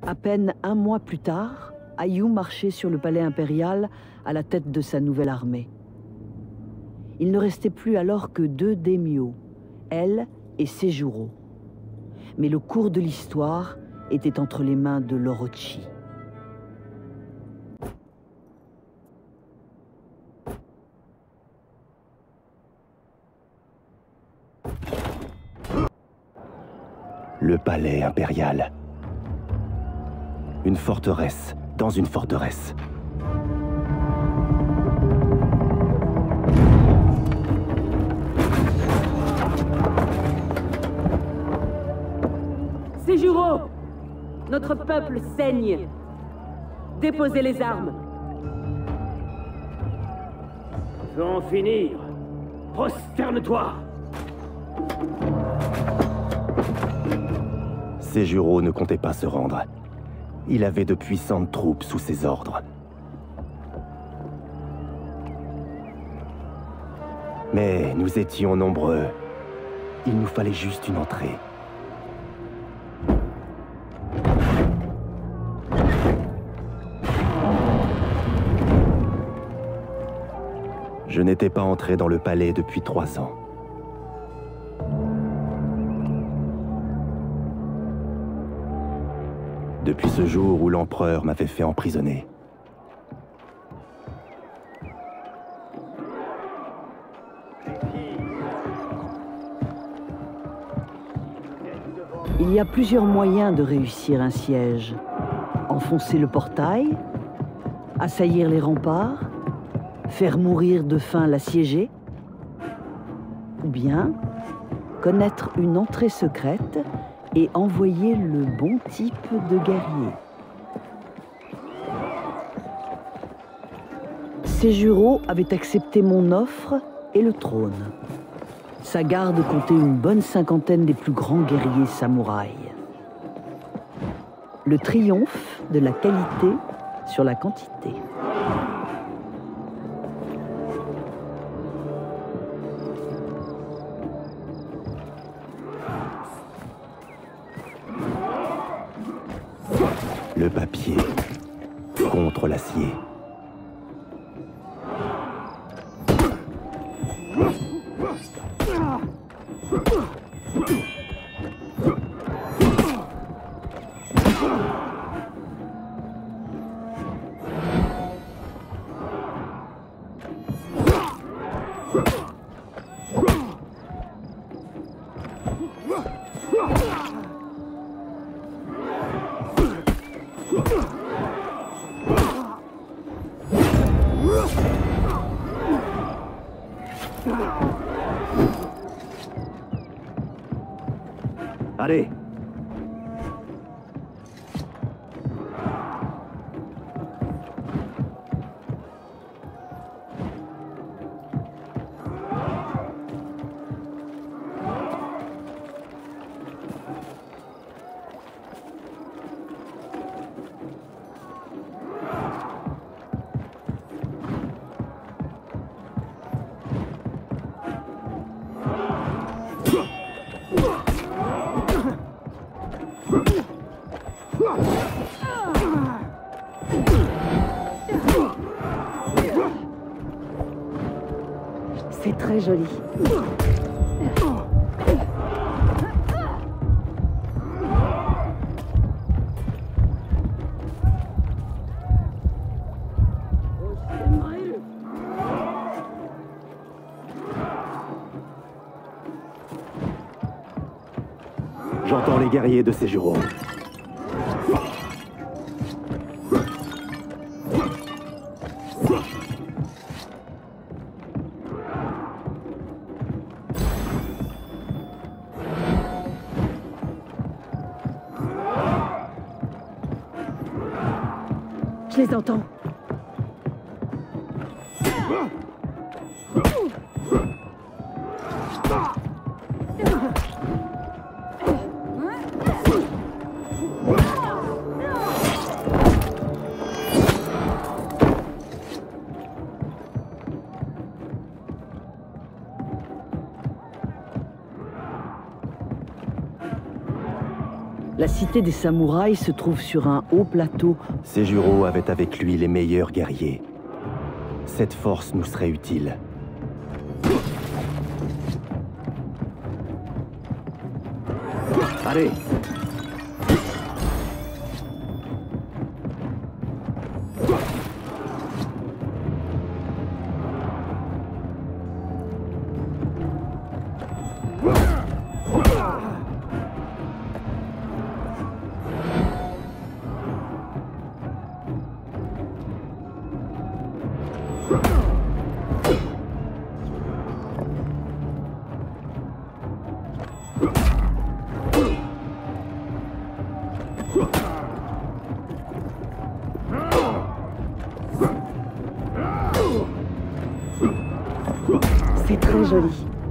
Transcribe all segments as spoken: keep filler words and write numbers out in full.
À peine un mois plus tard, Ayou marchait sur le palais impérial à la tête de sa nouvelle armée. Il ne restait plus alors que deux daimyos, elle et Sejuro. Mais le cours de l'histoire était entre les mains de l'Orochi. Le palais impérial. Une forteresse dans une forteresse. Sejuro, notre peuple saigne. Déposez les armes. Je veux en finir. Prosterne-toi. Sejuro ne comptait pas se rendre. Il avait de puissantes troupes sous ses ordres. Mais nous étions nombreux. Il nous fallait juste une entrée. Je n'étais pas entré dans le palais depuis trois ans. Depuis ce jour où l'empereur m'avait fait emprisonner. Il y a plusieurs moyens de réussir un siège. Enfoncer le portail, assaillir les remparts, faire mourir de faim l'assiégé, ou bien connaître une entrée secrète et envoyer le bon type de guerrier. Sejuro avait accepté mon offre et le trône. Sa garde comptait une bonne cinquantaine des plus grands guerriers samouraïs. Le triomphe de la qualité sur la quantité. Le papier contre l'acier. Allez! C'est très joli. J'entends les guerriers de Sejuro. Je les entends. cité des samouraïs se trouve sur un haut plateau. Seijuro avait avec lui les meilleurs guerriers. Cette force nous serait utile. Allez! C'est très joli.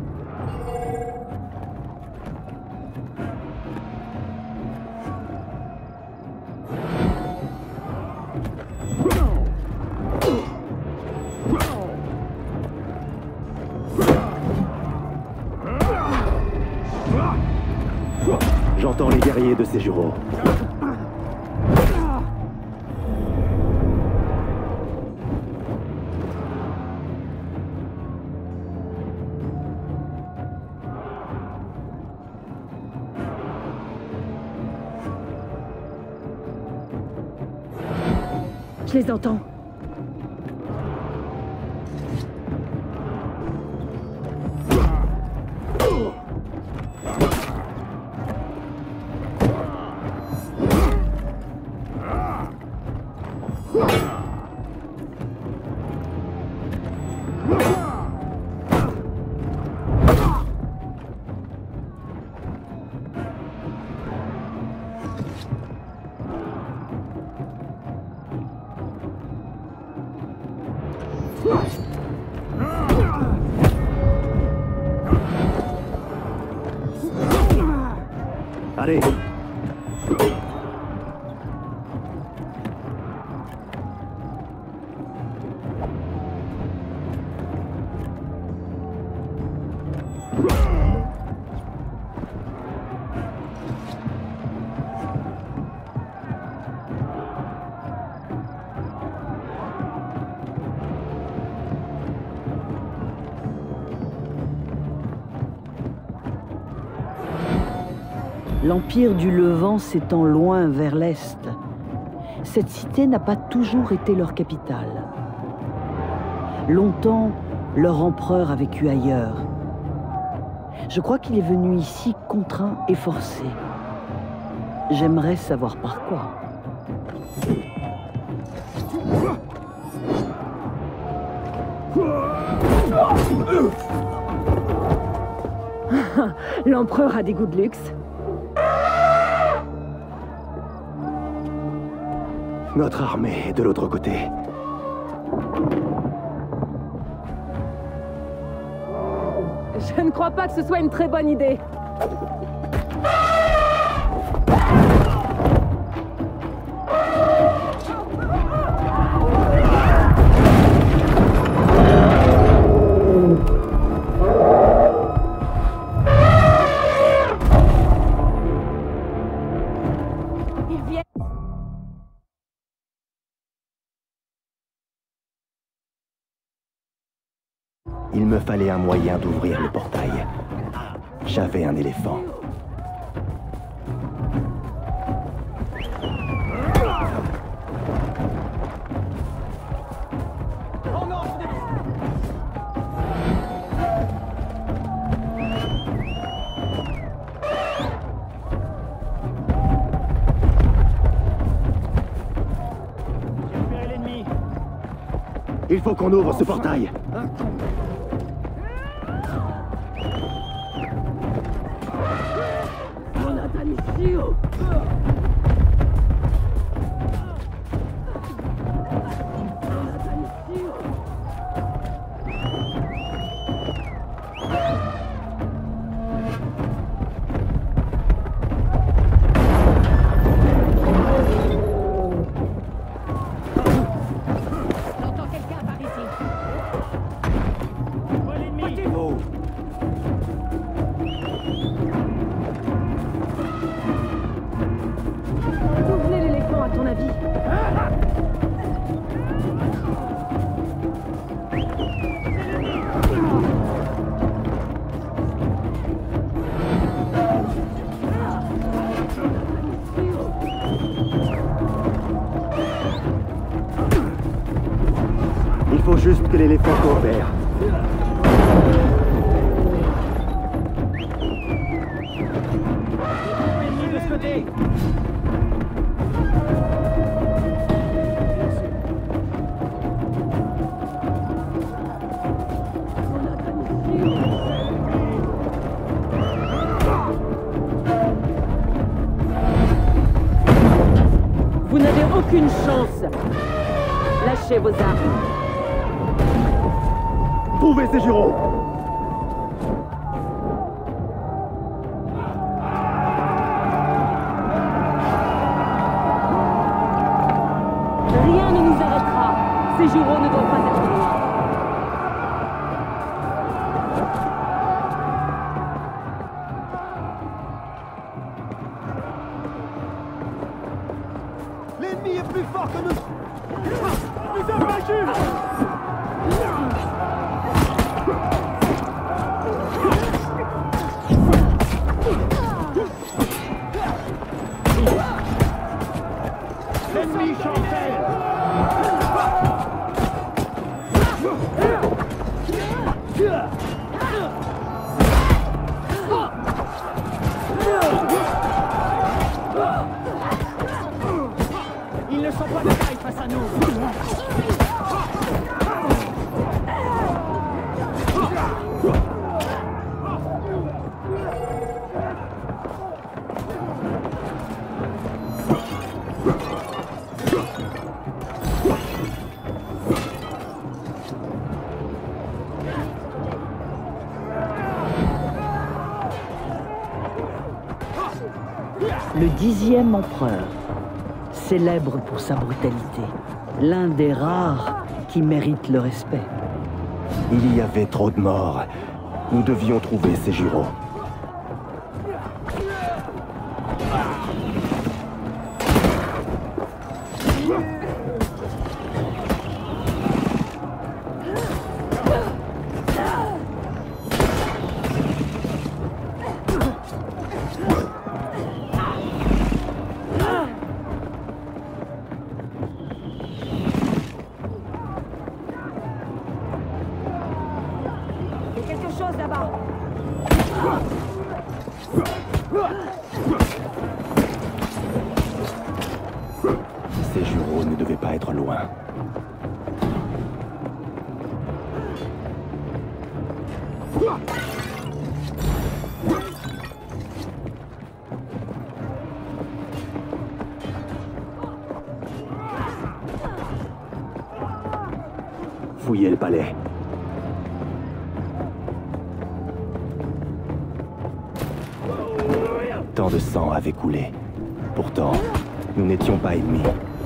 J'entends les guerriers de Seijuro. Je les entends. Allez! L'Empire du Levant s'étend loin vers l'est. Cette cité n'a pas toujours été leur capitale. Longtemps, leur empereur a vécu ailleurs. Je crois qu'il est venu ici contraint et forcé. J'aimerais savoir par quoi. L'empereur a des goûts de luxe. Notre armée est de l'autre côté. Je ne crois pas que ce soit une très bonne idée. Ils viennent. Il me fallait un moyen d'ouvrir le portail. J'avais un éléphant. Il faut qu'on ouvre ce portail. faut juste que l'éléphant coopère. De ce côté. Vous n'avez aucune chance. Lâchez vos armes. Trouvez ces jurons! Rien ne nous arrêtera. Ces jurons ne doivent pas être loin. L'ennemi est plus fort que nous! Nous sommes vaincus! L'ennemi chancelle. Ils ne sont pas de taille face à nous. Le dixième empereur, célèbre pour sa brutalité, l'un des rares qui méritent le respect. Il y avait trop de morts. Nous devions trouver ces jurons. Il y a quelque chose là-bas. Ces jurons ne devaient pas être loin. Fouillez le palais. Tant de sang avait coulé. Pourtant, nous n'étions pas ennemis.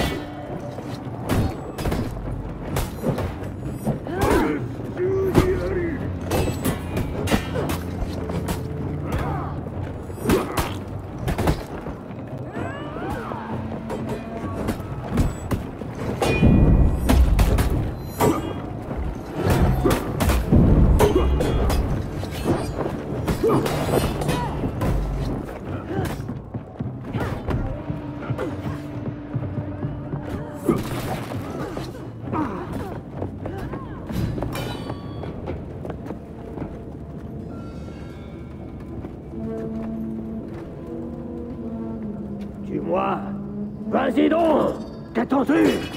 Tue-moi. Vas-y donc. Qu'attends-tu?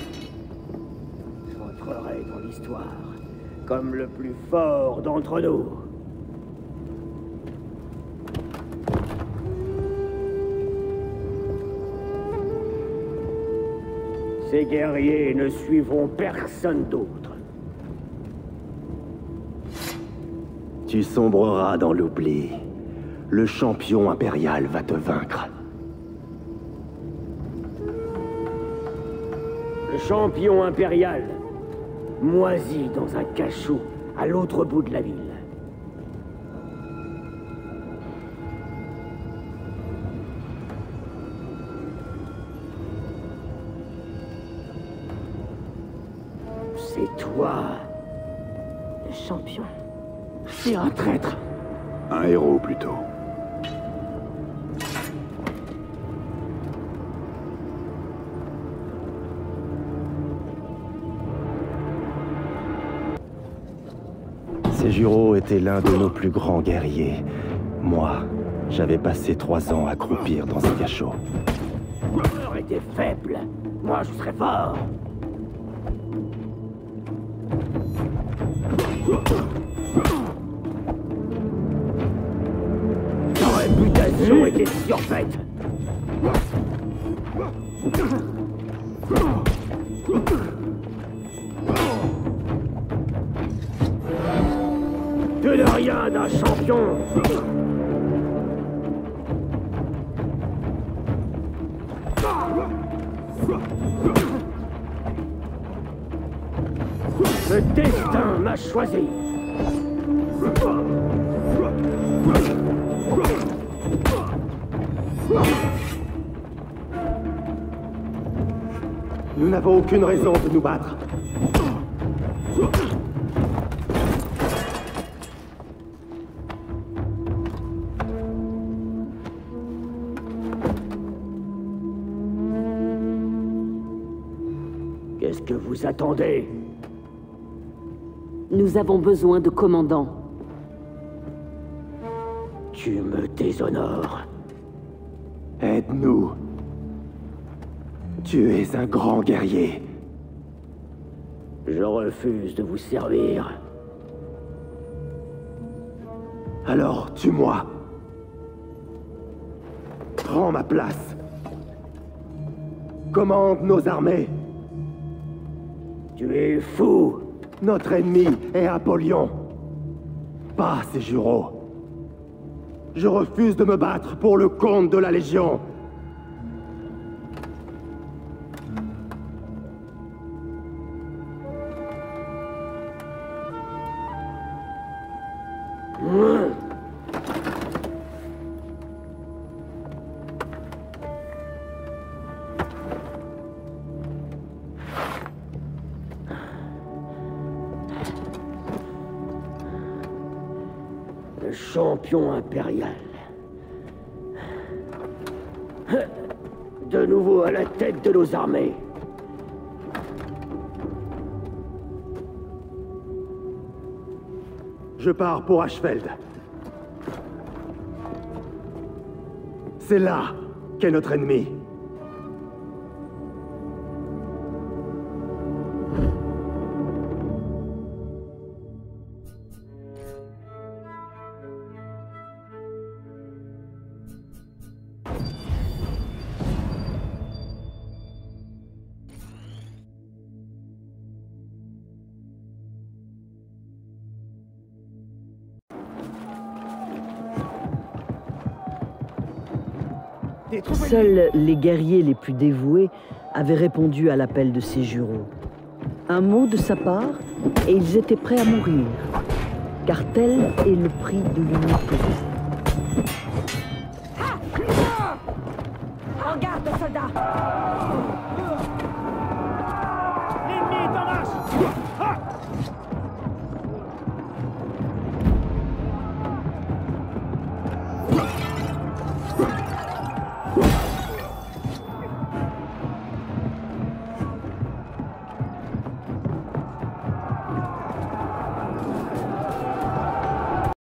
J'entrerai dans l'histoire comme le plus fort d'entre nous. Ces guerriers ne suivront personne d'autre. Tu sombreras dans l'oubli. Le champion impérial va te vaincre. Le champion impérial, moisi dans un cachot à l'autre bout de la ville. C'est toi, le champion. C'est un traître. Un héros plutôt. Seijuro était l'un de nos plus grands guerriers. Moi, j'avais passé trois ans à croupir dans un cachot. J'aurais été faible. Moi, je serais fort. Ta réputation était surfaite. Tu n'es rien d'un champion. Le destin m'a choisi. Nous n'avons aucune raison de nous battre. Qu'est-ce que vous attendez? Nous avons besoin de commandants. Tu me déshonores. Aide-nous. Tu es un grand guerrier. Je refuse de vous servir. Alors, tue-moi. Prends ma place. Commande nos armées. Tu es fou. Notre ennemi est Apollyon. Pas Seijuro. Je refuse de me battre pour le compte de la Légion. Le champion impérial. De nouveau à la tête de nos armées. Je pars pour Ashfeld. C'est là qu'est notre ennemi. Seuls les guerriers les plus dévoués avaient répondu à l'appel de Seijuro. Un mot de sa part, et ils étaient prêts à mourir, car tel est le prix de l'unité. En garde, soldats!